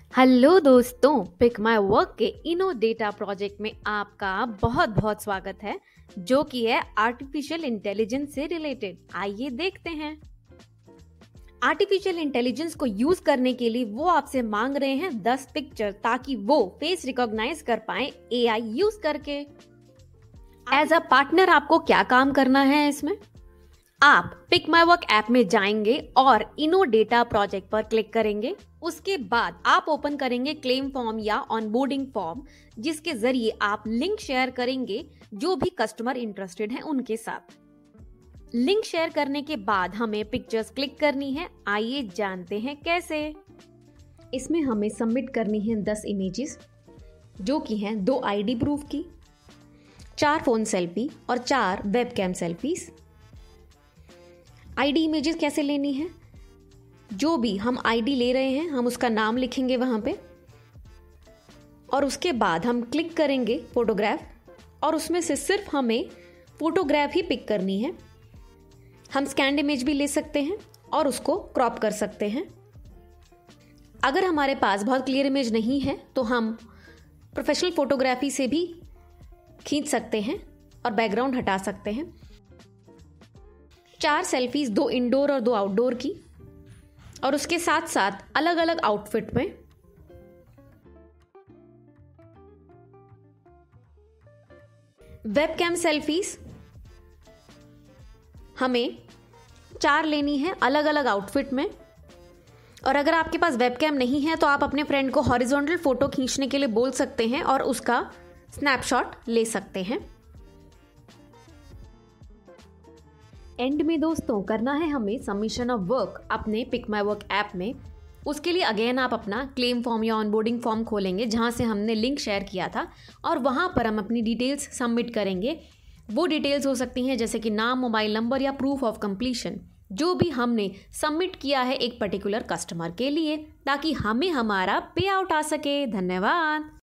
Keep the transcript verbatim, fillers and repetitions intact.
Hello दोस्तों, pick my work के इनो data project में आपका बहुत बहुत स्वागत है, जो कि है आर्टिफिशियल इंटेलिजेंस से रिलेटेड। आइए देखते हैं। आर्टिफिशियल इंटेलिजेंस को यूज करने के लिए वो आपसे मांग रहे हैं दस पिक्चर, ताकि वो फेस रिकॉग्नाइज कर पाए एआई यूज करके। एज अ पार्टनर आपको क्या काम करना है इसमें? आप पिक माई वर्क ऐप में जाएंगे और इनो डेटा प्रोजेक्ट पर क्लिक करेंगे। उसके बाद आप ओपन करेंगे क्लेम फॉर्म या ऑनबोर्डिंग फॉर्म, जिसके जरिए आप लिंक शेयर करेंगे जो भी कस्टमर इंटरेस्टेड हैं उनके साथ। लिंक शेयर करने के बाद हमें पिक्चर्स क्लिक करनी है। आइए जानते हैं कैसे। इसमें हमें सबमिट करनी है दस इमेजेस, जो कि हैं दो आईडी प्रूफ की, चार फोन सेल्फी और चार वेबकैम सेल्फीज। आईडी इमेजेस कैसे लेनी है? जो भी हम आईडी ले रहे हैं हम उसका नाम लिखेंगे वहां पे, और उसके बाद हम क्लिक करेंगे फोटोग्राफ और उसमें से सिर्फ हमें फोटोग्राफ ही पिक करनी है। हम स्कैन्ड इमेज भी ले सकते हैं और उसको क्रॉप कर सकते हैं। अगर हमारे पास बहुत क्लियर इमेज नहीं है तो हम प्रोफेशनल फोटोग्राफी से भी खींच सकते हैं और बैकग्राउंड हटा सकते हैं। चार सेल्फीज, दो इंडोर और दो आउटडोर की, और उसके साथ साथ अलग अलग आउटफिट में। वेबकैम सेल्फीज हमें चार लेनी है अलग अलग आउटफिट में। और अगर आपके पास वेबकैम नहीं है तो आप अपने फ्रेंड को हॉरिजॉन्टल फोटो खींचने के लिए बोल सकते हैं और उसका स्नैपशॉट ले सकते हैं। एंड में दोस्तों करना है हमें सबमिशन ऑफ वर्क अपने पिक माई वर्क ऐप में। उसके लिए अगेन आप अपना क्लेम फॉर्म या ऑनबोर्डिंग फॉर्म खोलेंगे जहाँ से हमने लिंक शेयर किया था, और वहाँ पर हम अपनी डिटेल्स सबमिट करेंगे। वो डिटेल्स हो सकती हैं जैसे कि नाम, मोबाइल नंबर या प्रूफ ऑफ कंप्लीशन, जो भी हमने सबमिट किया है एक पर्टिकुलर कस्टमर के लिए, ताकि हमें हमारा पे आउट आ सके। धन्यवाद।